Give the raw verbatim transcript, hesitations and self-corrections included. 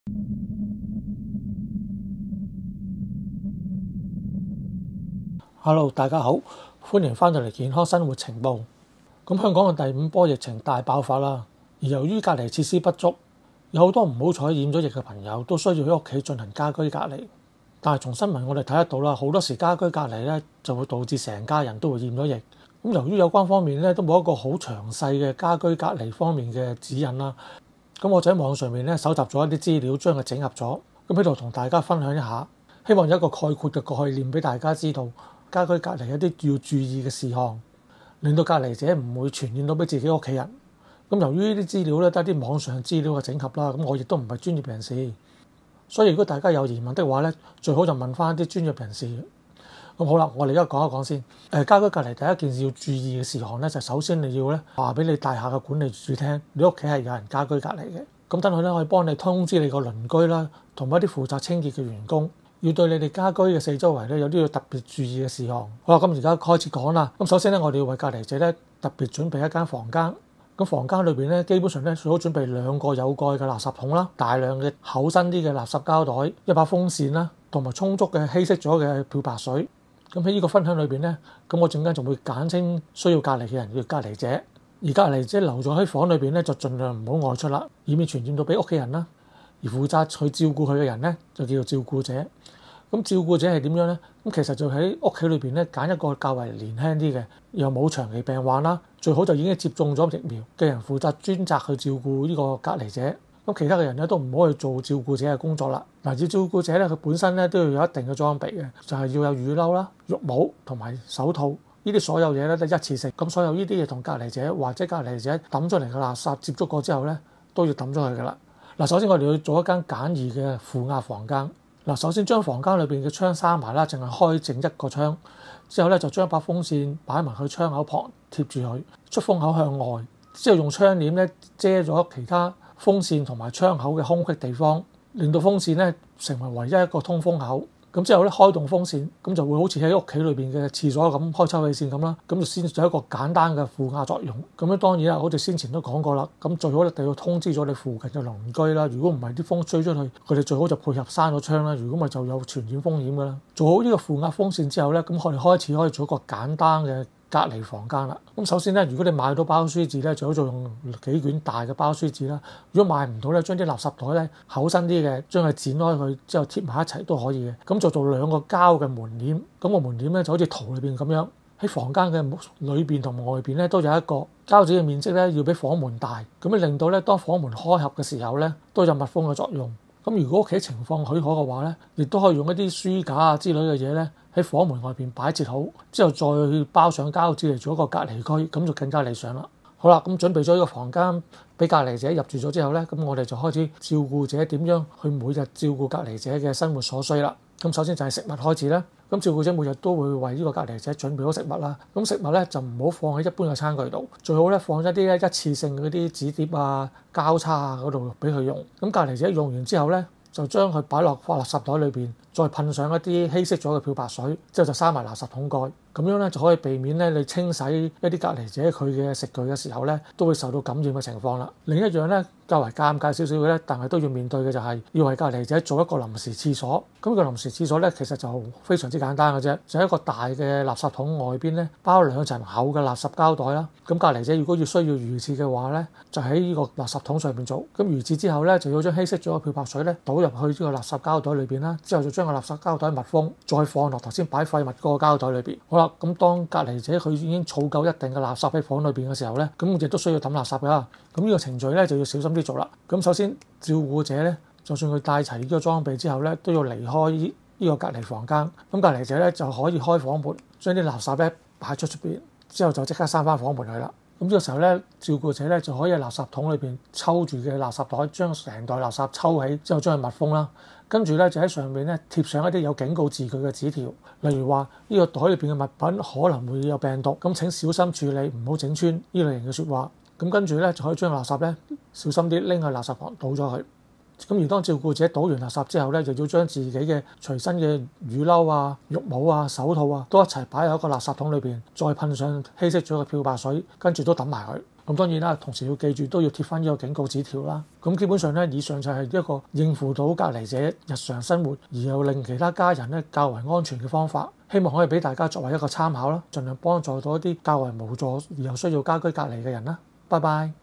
Hello， 大家好，歡迎翻到嚟健康生活情報。咁香港嘅第五波疫情大爆發啦，而由於隔離設施不足，有好多唔好彩染咗疫嘅朋友都需要喺屋企進行家居隔離。但係從新聞我哋睇得到啦，好多時家居隔離咧就會導致成家人都會染咗疫。咁由於有關方面咧都冇一個好詳細嘅家居隔離方面嘅指引啦，咁我就喺網上面咧搜集咗一啲資料，將佢整合咗，咁喺度同大家分享一下，希望有一個概括嘅概念俾大家知道。家居隔離一啲要注意嘅事項，令到隔離者唔會傳染到俾自己屋企人。咁由於呢啲資料咧都係啲網上資料嘅整合啦，咁我亦都唔係專業人士，所以如果大家有疑問的話咧，最好就問翻啲專業人士。咁好啦，我哋而家講一講先。誒，家居隔離第一件事要注意嘅事項咧，就首先你要咧話俾你大廈嘅管理處聽，你屋企係有人家居隔離嘅。咁等佢咧可以幫你通知你個鄰居啦，同埋一啲負責清潔嘅員工。要對你哋家居嘅四周圍咧有啲要特別注意嘅事項。好啦，咁而家開始講啦。咁首先咧，我哋要為隔離者咧特別準備一間房間。咁房間裏邊咧，基本上咧最好準備兩個有蓋嘅垃圾桶啦，大量嘅厚身啲嘅垃圾膠袋，一把風扇啦，同埋充足嘅稀釋咗嘅漂白水。咁喺呢個分享裏邊咧，咁我陣間仲會簡稱需要隔離嘅人叫隔離者。而隔離者留咗喺房裏邊咧，就盡量唔好外出啦，以免傳染到俾屋企人啦。而負責去照顧佢嘅人咧，就叫做照顧者。咁照顧者係點樣咧？咁其實就喺屋企裏邊咧揀一個較為年輕啲嘅，又冇長期病患啦，最好就已經接種咗疫苗嘅人負責專責去照顧呢個隔離者。咁其他嘅人咧都唔好去做照顧者嘅工作啦。嗱，要照顧者咧，佢本身咧都要有一定嘅裝備嘅，就係要有雨褸啦、浴帽同埋手套。呢啲所有嘢咧都一次性。咁所有呢啲嘢同隔離者或者隔離者抌出嚟嘅垃圾接觸過之後咧，都要抌咗佢噶啦。嗱，首先我哋要做一間簡易嘅負壓房間。嗱，首先將房間裏邊嘅窗閂埋啦，淨係開正一個窗。之後咧就將把風扇擺埋去窗口旁貼住佢，出風口向外。之後用窗簾咧遮咗其他風扇同埋窗口嘅空隙地方，令到風扇咧成為唯一一個通風口。咁之後咧開動風扇，咁就會好似喺屋企裏邊嘅廁所咁開抽氣扇咁啦。咁就先做一個簡單嘅負壓作用。咁樣當然啦，我哋先前都講過啦。咁最好一定要通知咗你附近嘅鄰居啦。如果唔係啲風吹出去，佢哋最好就配合閂咗窗啦。如果唔係就有傳染風險噶啦。做好呢個負壓風扇之後咧，咁我哋開始可以做一個簡單嘅隔離房間啦。咁首先咧，如果你買到包書紙咧，最好就用幾卷大嘅包書紙啦。如果買唔到咧，將啲垃圾袋咧厚身啲嘅，將佢剪開佢之後貼埋一齊都可以嘅。咁就做兩個膠嘅門簾。咁個門簾咧就好似圖裏邊咁樣，喺房間嘅裏邊同外邊咧都有一個膠紙嘅面積咧，要比房門大，咁樣令到咧當房門開合嘅時候咧都有密封嘅作用。咁如果屋企情況許可嘅話咧，亦都可以用一啲書架啊之類嘅嘢咧，喺房門外邊擺設好，之後再包上膠紙嚟做一個隔離區，咁就更加理想啦。好啦，咁準備咗呢個房間俾隔離者入住咗之後咧，咁我哋就開始照顧者點樣去每日照顧隔離者嘅生活所需啦。咁首先就係食物開始啦。咁照顧者每日都會為呢個隔離者準備好食物啦。咁食物咧就唔好放喺一般嘅餐具度，最好咧放一啲咧一次性嗰啲紙碟啊、膠叉啊嗰度俾佢用。咁隔離者用完之後咧，就將佢擺落垃圾袋裏邊，再噴上一啲稀釋咗嘅漂白水，之後就閂埋垃圾桶蓋。咁樣咧就可以避免咧你清洗一啲隔離者佢嘅食具嘅時候咧，都會受到感染嘅情況啦。另一樣咧較為尷尬少少嘅咧，但係都要面對嘅就係要為隔離者做一個臨時廁所。咁個臨時廁所咧其實就非常之簡單嘅啫，就係一個大嘅垃圾桶外邊咧包兩層厚嘅垃圾膠袋啦。咁隔離者如果要需要預廁嘅話咧，就喺呢個垃圾桶上邊做。咁預廁之後咧，就要將稀釋咗嘅漂白水咧倒入去呢個垃圾膠袋裏邊啦。之後就將個垃圾膠袋密封，再放落頭先擺廢物嗰個膠袋裏邊。好啦，咁當隔離者佢已經儲夠一定嘅垃圾喺房裏邊嘅時候咧，咁亦都需要抌垃圾㗎。咁呢個程序咧就要小心啲做啦。咁首先照顧者咧，就算佢帶齊呢個裝備之後咧，都要離開呢個隔離房間。咁隔離者咧就可以開房門，將啲垃圾咧擺出出邊，之後就即刻閂翻房門去啦。咁呢個時候咧，照顧者咧就可以喺垃圾桶裏邊抽住嘅垃圾袋，將成袋垃圾抽起之後將佢密封啦。跟住咧就喺上面咧貼上一啲有警告字句嘅紙條，例如話呢個袋裏邊嘅物品可能會有病毒，咁請小心處理，唔好整穿呢類型嘅説話。咁跟住咧就可以將垃圾咧小心啲拎去垃圾房倒咗去。咁而當照顧者倒完垃圾之後咧，就要將自己嘅隨身嘅雨褸啊、浴帽啊、手套啊，都一齊擺喺一個垃圾桶裏邊，再噴上稀釋咗嘅漂白水，跟住都抌埋佢。 咁當然啦，同時要記住都要貼翻呢個警告紙條啦。咁基本上咧，以上就係一個應付到隔離者日常生活，而又令其他家人咧較為安全嘅方法。希望可以俾大家作為一個參考啦，盡量幫助到一啲較為無助而又需要家居隔離嘅人啦。拜拜。